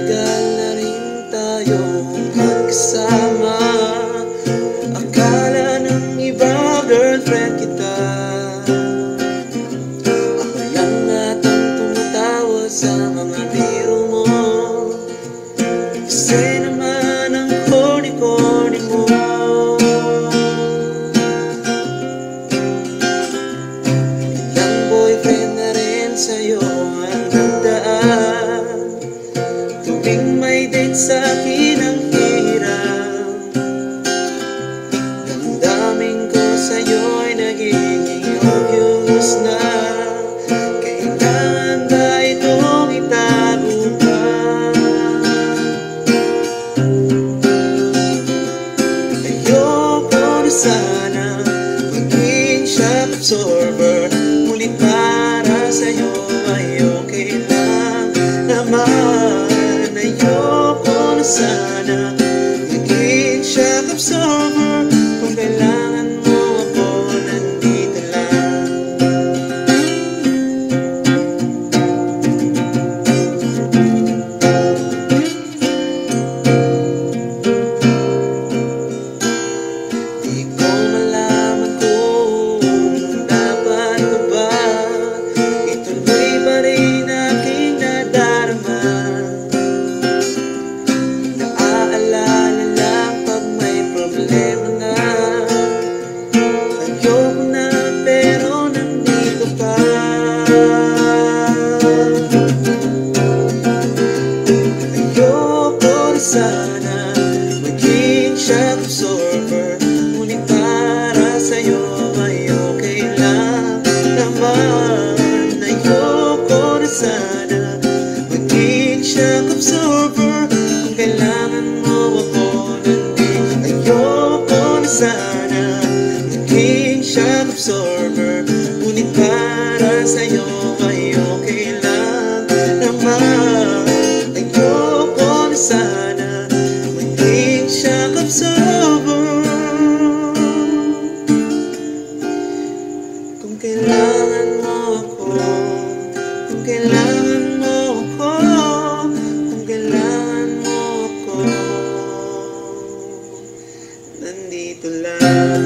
Matagal na rin tayong magkasama. Akala ng iba girlfriend kita. Ako lang atang tumatawa sa mga biro mo. Kasi naman ang corny-corny mo. Ilang boyfriend na rin sa'yo ang nagdaan. Tuwing may date sa'kin ang hirap. Damdamin ko sa'yo'y nagiging obvious na. Kailangan ba itong itago pa? Ayoko na sana maging shock absorber. Ngunit para sa'yo ay okay lang naman. Ayoko na sana maging shock absorber. Kung kailangan mo ako, nandito lang. Di ko malaman kung dapat ko ba ituloy pa rin aking nadarama. Naaalala lang pag may problema na. Ayoko na pero nandito pa. Ayoko na sana maging shock absorber. Ngunit para sa'yo ay okay lang naman. Ayoko na sana maging shock absorber. Kung kailangan mo ako, nandito. Ayoko na sana maging shock absorber. Ngunit para sa'yo ay okay lang naman. Ayoko na sana maging shock absorber. Kung kailangan mo ako, kung kailangan mo ako, kung kailangan mo ako, nandito lang.